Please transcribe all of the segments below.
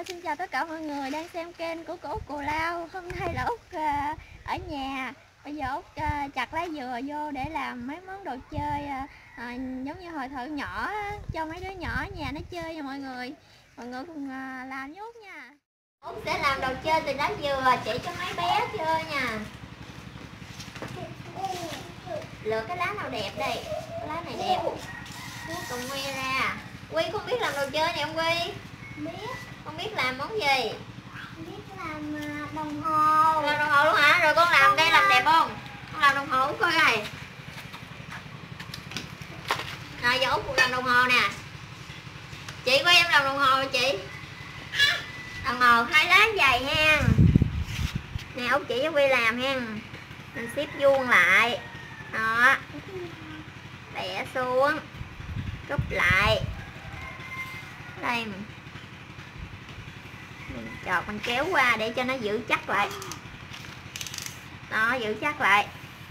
Xin chào tất cả mọi người đang xem kênh của cô Út Cù Lao. Hôm nay là Út ở nhà. Bây giờ Út chặt lá dừa vô để làm mấy món đồ chơi giống như hồi thợ nhỏ cho mấy đứa nhỏ ở nhà nó chơi nha mọi người. Mọi người cùng làm nhốt nha. Út sẽ làm đồ chơi từ lá dừa chỉ cho mấy bé chơi nha. Lựa cái lá nào đẹp đây. Cái lá này đẹp. Còn Quy ra. Quy không biết làm đồ chơi này không Quy? Biết. Con biết làm món gì? Biết làm đồng hồ. Làm đồng hồ luôn hả? Rồi con làm đây làm đẹp không? Con làm đồng hồ Út coi này. Rồi giờ Út làm đồng hồ nè. Chị của em làm đồng hồ chị. Đồng hồ 2 lá dày ha. Nè Út chỉ cho Quy làm ha. Mình xếp vuông lại. Đó. Bẻ xuống. Cúp lại. Đây mình chọt mình kéo qua để cho nó giữ chắc lại. Đó, giữ chắc lại.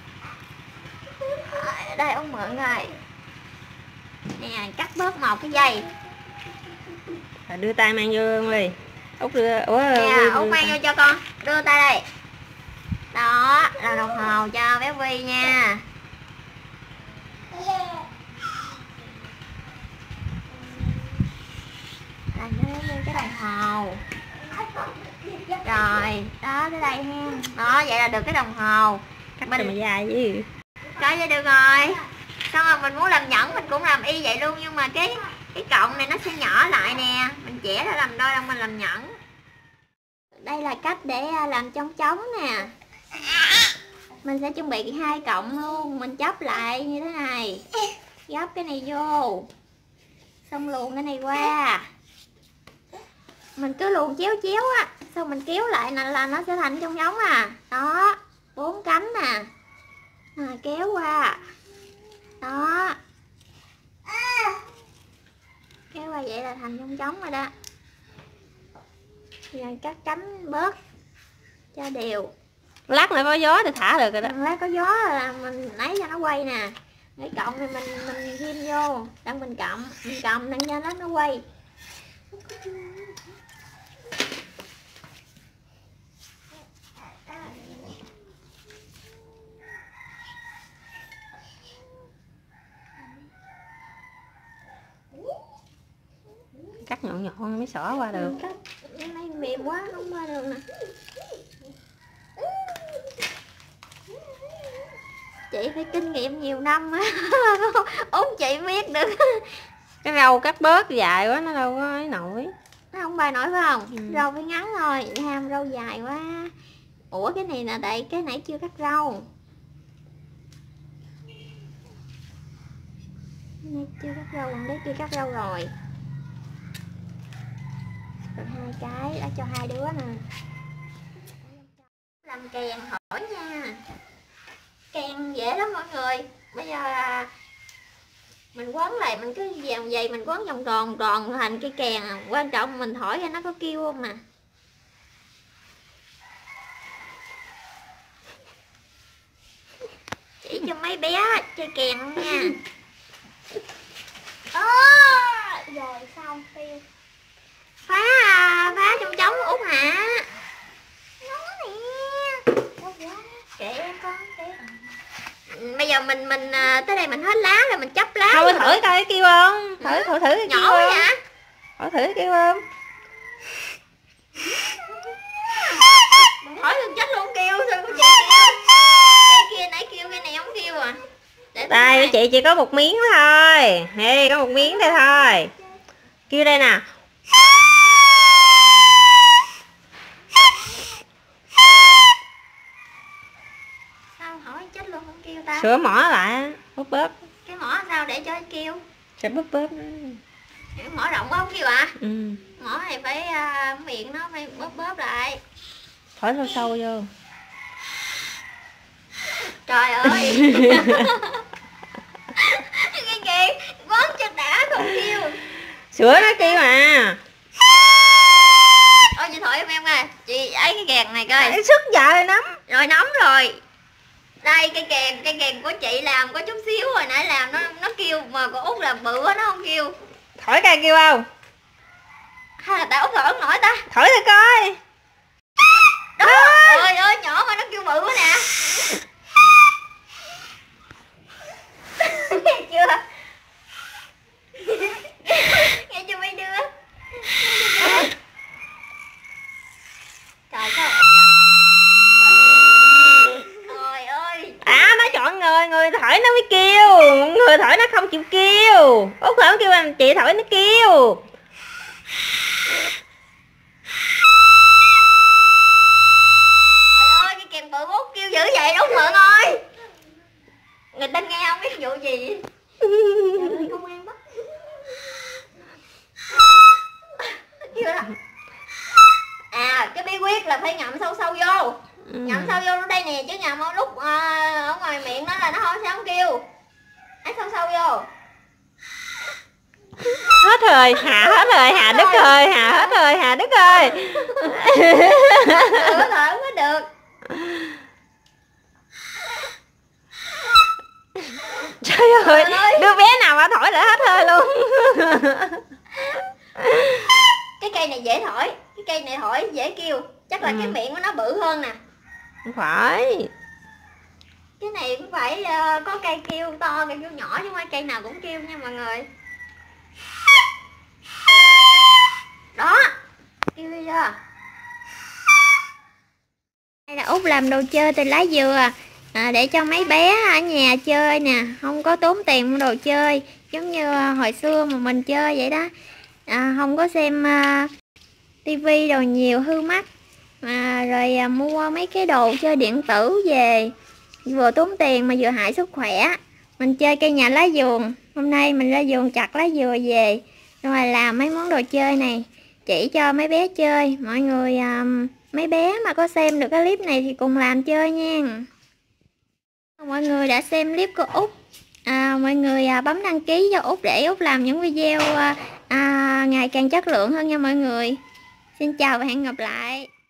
Đây ông mượn rồi. Nè, cắt bớt một cái dây. Đưa tay mang vô đi. Út đưa. Nè, Út mang vô cho con. Đưa tay đây. Đó, là đồng hồ cho bé Vi nha. Làm cho bé Vi cái đồng hồ. Rồi, đó tới đây ha. Đó, vậy là được cái đồng hồ. Cắt mình mà dài chứ. Rồi vậy được rồi. Xong rồi mình muốn làm nhẫn mình cũng làm y vậy luôn, nhưng mà cái cọng này nó sẽ nhỏ lại nè. Mình chẻ ra làm đôi là mình làm nhẫn. Đây là cách để làm chong trống nè. Mình sẽ chuẩn bị 2 cọng luôn, mình chắp lại như thế này. Gấp cái này vô. Xong luồn cái này qua. Mình cứ luồn chéo chéo á, xong mình kéo lại là nó sẽ thành chong trống à. Đó, 4 cánh nè. Rồi kéo qua. Đó. Kéo qua vậy là thành chong trống rồi đó. Rồi cắt cánh bớt cho đều. Lát nữa có gió thì thả được rồi đó. Lát có gió là mình lấy cho nó quay nè. Cái cọng này mình ghim vô, đang mình cầm đang cho nó quay. Cắt nhọn nhọn mới xỏ qua được. Cắt cái này mềm quá không qua được nè. Chị phải kinh nghiệm nhiều năm á. Út chị biết được. Cái rau cắt bớt dài quá nó đâu có ấy nổi. Nó không bài nổi phải không? Rau phải ngắn thôi, ham rau dài quá. Ủa cái này là tại cái nãy chưa cắt rau. Cái này chưa cắt rau, còn đấy chưa cắt rau rồi. Rồi 2 cái, đã cho 2 đứa nè. Làm kèn hỏi nha. Kèn dễ lắm mọi người. Bây giờ là mình quấn lại, mình cứ vòng vậy mình quấn vòng tròn thành cái kèn. Quan trọng mình thổi ra nó có kêu không nè. Chỉ cho mấy bé chơi kèn luôn nha. Rồi xong tiêu. Phá trong trống Út hả? Nó nè. Kệ em con, kệ. Bây giờ mình tới đây mình hết lá rồi mình chấp lá. Thôi thử coi kêu không? Thử cái nhỏ quá vậy? Thử kêu không? Hỏi được chết luôn kêu sao có chị kêu. Cái kia nãy kêu, cái này không kêu à. Đây chị chỉ có một miếng thôi. Nè có một miếng đây thôi. Kêu đây nè. Sao hỏi chết luôn không kêu ta? Sửa mỏ lại, bóp. Cái mỏ sao để cho kêu? Sẽ bóp. Cái mỏ rộng quá không kêu à? Ừ. Mỏ này phải miệng nó phải bóp lại. Thổi sâu vô. Trời ơi. Cái kìa, quấn cho đã không kêu. Sửa nó kêu mà. Ôi chị thổi em coi. Chị ấy cái kèn này coi. Sức dài nắm. Rồi nóng rồi. Đây cái kèn của chị làm có chút xíu hồi nãy làm nó kêu, mà của Út làm bự quá nó không kêu. Thổi cây kêu không? Hay là tại Út thổi không nổi ta? Thổi thử coi. Đó. Ơi ơi, nhỏ mà nó kêu bự quá nè. Nghe chưa? Nghe chưa mấy đứa? Trời sao? Trời ơi. À, nó chọn người, người thổi nó mới kêu, người thổi nó không chịu kêu. Út thổi không kêu anh chị thổi nó kêu. Trời ơi, cái kèn bự Út kêu dữ vậy Út Mượn ơi. Người ta nghe không biết vụ gì. Công an bắt. Chưa đó. À, cái bí quyết là phải ngậm sâu sâu vô. Ngậm sâu vô đây nè, chứ ngậm ở lúc ở ngoài miệng nó là nó sẽ không kêu. Hãy sâu sâu vô. Hết rồi, Hà hết rồi, Hà Đức ơi, Hà hết rồi, Hà Đức ơi. Thở thở mới được. Trời ơi, đứa bé nào mà thổi lại hết hơi luôn. Cái cây này dễ thổi, cái cây này thổi dễ kêu. Chắc là cái miệng của nó bự hơn nè. Không phải. Cái này cũng phải có cây kêu to, cây kêu nhỏ, chứ không phải cây nào cũng kêu nha mọi người. Đó, kêu đi chưa? Đây là Út làm đồ chơi từ lá dừa để cho mấy bé ở nhà chơi nè, không có tốn tiền mua đồ chơi giống như hồi xưa mà mình chơi vậy đó. Không có xem tivi đồ nhiều hư mắt, rồi mua mấy cái đồ chơi điện tử về vừa tốn tiền mà vừa hại sức khỏe. Mình chơi cây nhà lá vườn, hôm nay mình ra vườn chặt lá dừa về rồi làm mấy món đồ chơi này chỉ cho mấy bé chơi. Mọi người mấy bé mà có xem được cái clip này thì cùng làm chơi nha. Mọi người đã xem clip của Út, mọi người bấm đăng ký cho Út để Út làm những video ngày càng chất lượng hơn nha mọi người. Xin chào và hẹn gặp lại.